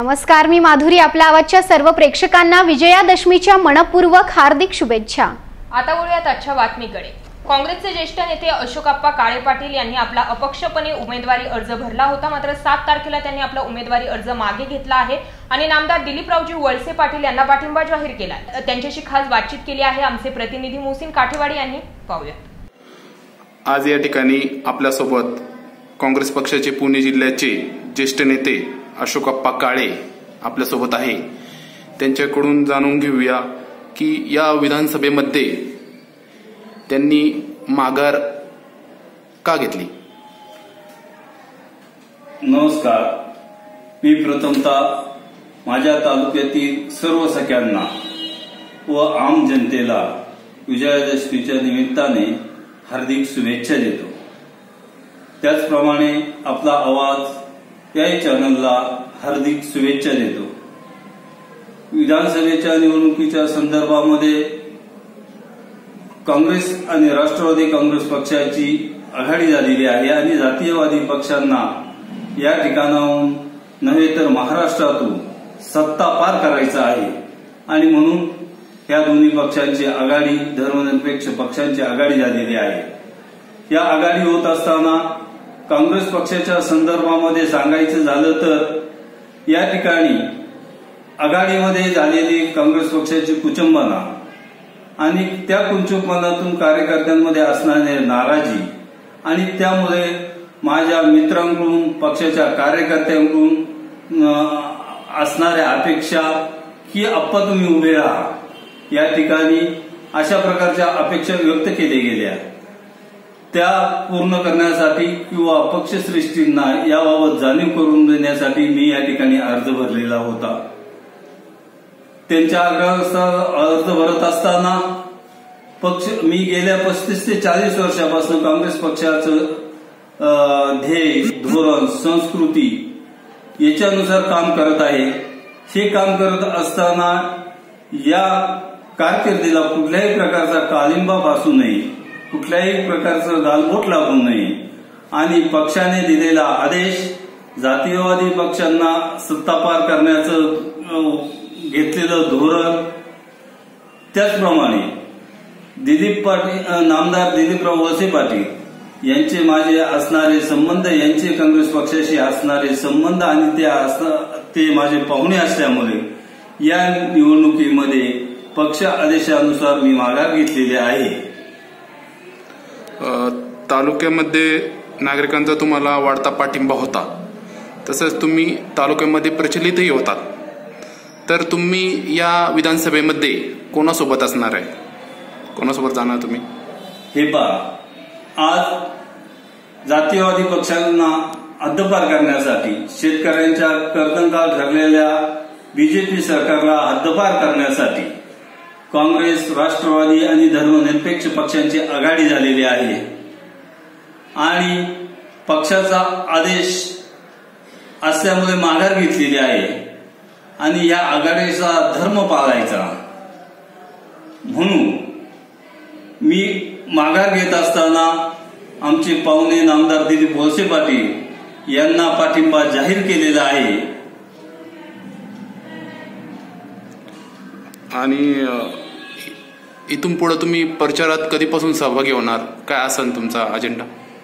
नमस्कार, मी माधुरी. आपल्या आवाजच्या सर्व प्रेक्षकांना विजयादशमीच्या मनपूर्वक हार्दिक शुभेच्छा. आता वळूयात आजच्या बातमीकडे. काँग्रेसचे ज्येष्ठ नेते अशोकप्पा काळे पाटील यांनी आपला अपक्षपणे उमेदवारी अर्ज भरला होता. मात्र 7 तारखेला त्यांनी आपला उमेदवारी अर्ज मागे घेतला आहे आणि नामदार दिलीपरावजी वळसे पाटील यांना पाठिंबा जाहीर केला. त्यांच्याशी खास बातचीत केली आहे आमचे प्रतिनिधी मोहसिन काठेवाडी यांनी. पाहूयात. आज या ठिकाणी आपल्यासोबत काँग्रेस पक्षाचे पुणे जिल्ह्याचे ज्येष्ठ नेते अशोकप्पा काळे आपल्यासोबत आहे. त्यांच्याकडून जाणून घेऊया की या विधानसभेमध्ये त्यांनी माघार का घेतली. नमस्कार. मी प्रथमतः माझ्या तालुक्यातील सर्व सख्यांना व आम जनतेला विजयादशमीच्या निमित्ताने हार्दिक शुभेच्छा देतो. त्याचप्रमाणे आपला आवाज या चॅनलला हार्दिक शुभेच्छा देतो. विधानसभेच्या निवडणुकीच्या संदर्भामध्ये काँग्रेस आणि राष्ट्रवादी काँग्रेस पक्षाची आघाडी झालेली आहे आणि जातीयवादी पक्षांना या ठिकाणाहून नव्हे तर महाराष्ट्रातून सत्ता पार करायचा आहे आणि म्हणून या दोन्ही पक्षांची आघाडी, धर्मनिरपेक्ष पक्षांची आघाडी झालेली आहे. या आघाडी होत असताना काँग्रेस पक्षाच्या संदर्भामध्ये सांगायचं झालं तर या ठिकाणी आघाडीमध्ये झालेली काँग्रेस पक्षाची कुचंबना आणि त्या कुचंबनातून कार्यकर्त्यांमध्ये असणारी नाराजी आणि त्यामुळे माझ्या मित्रांकडून, पक्षाच्या कार्यकर्त्यांकडून असणाऱ्या अपेक्षा की आप्पा तुम्ही उभे राहा, या ठिकाणी अशा प्रकारच्या अपेक्षा व्यक्त केल्या गेल्या. त्या पूर्ण करण्यासाठी किंवा पक्षश्रेष्ठींना याबाबत जाणीव करून देण्यासाठी मी या ठिकाणी अर्ज भरलेला होता. त्यांच्या अर्ज भरत असताना मी गेल्या 35 ते 40 वर्षापासून काँग्रेस पक्षाचं ध्येय, धोरण, संस्कृती याच्यानुसार काम करत आहे. हे काम करत असताना या कारकिर्दीला कुठल्याही प्रकारचा काळिंबा भासू नये, कुठल्याही प्रकारचं गालबोट लागू नये आणि पक्षाने दिलेला आदेश, जातीयवादी पक्षांना सत्ता पार करण्याचं घेतलेलं धोरण, त्याचप्रमाणे नामदार दिलीपराव वळसे पाटील यांचे माझे असणारे संबंध, यांचे काँग्रेस पक्षाशी असणारे संबंध आणि ते माझे पाहुणे असल्यामुळे या निवडणुकीमध्ये पक्ष आदेशानुसार मी माघार घेतलेली आहे. तालुक्यामध्ये नागरिकांचा तुम्हाला वाढता पाठिंबा होता, तसंच तुम्ही तालुक्यामध्ये प्रचलितही होतात. तर तुम्ही या विधानसभेमध्ये कोणासोबत असणार आहे, कोणासोबत जाणार तुम्ही? हे पहा, आज जातीयवादी पक्षांना हद्दपार करण्यासाठी, शेतकऱ्यांच्या कर्दनकाळ ठरलेल्या बीजेपी सरकारला हद्दपार करण्यासाठी काँग्रेस, राष्ट्रवादी आणि धर्मनिरपेक्ष पक्षांची आघाडी झालेली आहे आणि पक्षाचा आदेश असल्यामुळे माघार घेतलेली आहे आणि या आघाडीचा धर्म पाळायचा म्हणून मी माघार घेत असताना आमचे पाहुणे नामदार दिलीप वळसे पाटील यांना पाठिंबा जाहीर केलेला आहे. आणि इथून पुढे तुम्ही प्रचारात कधीपासून सहभागी होणार, काय असेल तुमचा अजेंडा?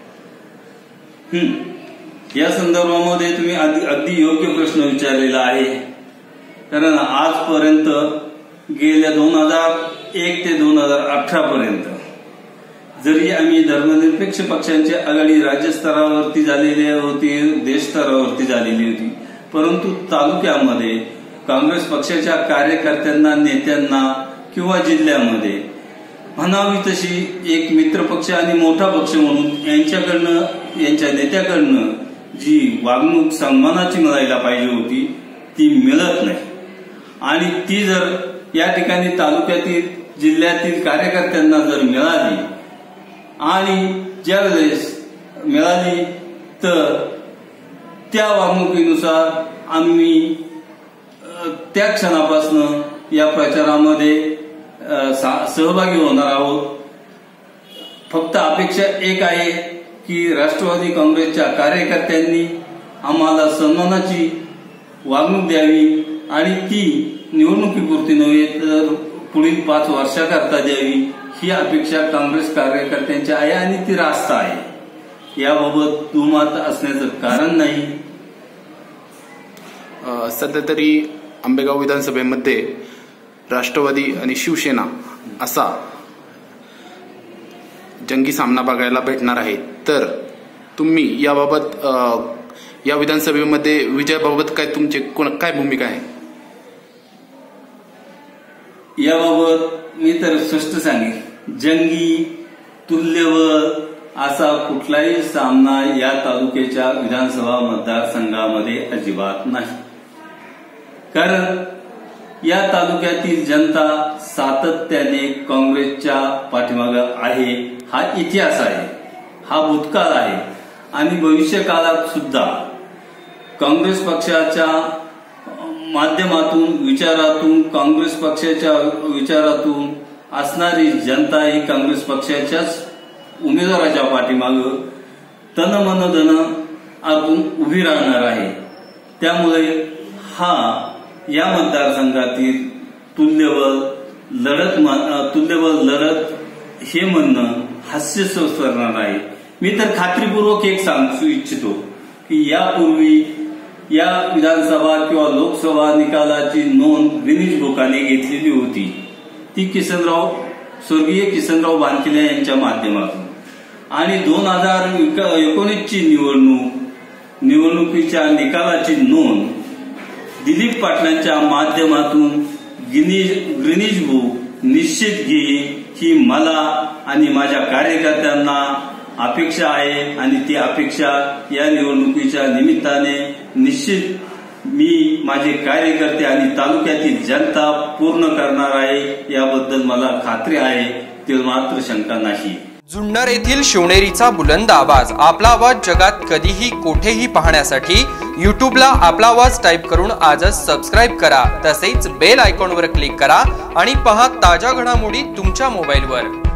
या संदर्भामध्ये तुम्ही अगदी योग्य प्रश्न विचारलेला आहे. कारण आजपर्यंत गेल्या 2001 ते 2018 पर्यंत जरी आम्ही धर्मनिरपेक्ष पक्षांची आघाडी राज्यस्तरावरती झालेली होती, देश स्तरावरती झालेली होती, परंतु तालुक्यामध्ये काँग्रेस पक्षाच्या कार्यकर्त्यांना, नेत्यांना किंवा जिल्ह्यामध्ये म्हणावी तशी एक मित्रपक्ष आणि मोठा पक्ष म्हणून यांच्याकडनं, यांच्या नेत्याकडनं जी वागणूक सन्मानाची मिळायला पाहिजे होती ती मिळत नाही आणि ती जर या ठिकाणी तालुक्यातील, जिल्ह्यातील कार्यकर्त्यांना जर मिळाली आणि ज्यावेळेस मिळाली तर त्या वागणुकीनुसार आम्ही त्या क्षणापासून या प्रचारामध्ये सहभागी होणार आहोत. फक्त अपेक्षा एक आहे की राष्ट्रवादी काँग्रेसच्या कार्यकर्त्यांनी आम्हाला सन्मानाची वागणूक द्यावी आणि ती निवडणुकीपुरती नव्हे तर पुढील 5 वर्षाकरता द्यावी ही अपेक्षा काँग्रेस कार्यकर्त्यांची आहे आणि ती रास्त आहे। याबाबत दुमत असण्याचं कारण नाही। सध्या तरी आंबेगाव विधानसभेमध्ये राष्ट्रवादी आणि शिवसेना असा जंगी सामना बघायला भेटणार आहे, तर तुम्ही याबाबत या विधानसभेमध्ये विजयाबाबत काय तुमची काय भूमिका आहे? याबाबत मी तर स्पष्ट सांगेन, जंगी तुल्यबळ असा कुठलाही सामना या तालुक्याच्या विधानसभा मतदारसंघामध्ये अजिबात नाही। कारण या तालुक्यातील जनता सातत्याने काँग्रेसच्या पाठीमागे आहे। हा इतिहास आहे, हा भूतकाळ आहे आणि भविष्यकाळात सुद्धा काँग्रेस पक्षाच्या माध्यमातून विचारातून काँग्रेस पक्षाच्या विचारातून असणारी जनता ही काँग्रेस पक्षाच्याच उमेदवाराच्या पाठीमागे तन मन धन आपण उभी राहणार आहे। त्यामुळे हा या मतदारसंघातील तुल्यबळ लढत हे म्हणणं हास्यास्पद ठरणार आहे। मी तर खात्रीपूर्वक एक सांगू इच्छितो की यापूर्वी या विधानसभा किंवा लोकसभा निकालाची नोंद गिनीज बुकाने घेतलेली होती, ती स्वर्गीय किसनराव बानखिले यांच्या माध्यमातून, आणि 2019ची निवडणुकीच्या निकालाची नोंद दिलीप पाटलांच्या माध्यमातून गिनीज बुक निश्चित घेईल ही मला आणि माझ्या कार्यकर्त्यांना अपेक्षा आहे आणि ती अपेक्षा या निवडणुकीच्या निमित्ताने निश्चित मी माझे कार्यकर्ते आणि तालुक्यातील जनता पूर्ण करणार आहे। याबद्दल मला खात्री आहे, ते मात्र शंका नाही। जुन्नर येथील शिवनेरीचा बुलंद आवाज, आपला आवाज जगात कधीही कोठेही पाहण्यासाठी यूट्यूबला आपला आवाज टाइप करून आजच सबस्क्राइब करा। तसेच बेल आयकॉनवर क्लिक करा आणि पहा ताज्या घडामोडी तुमच्या मोबाईलवर।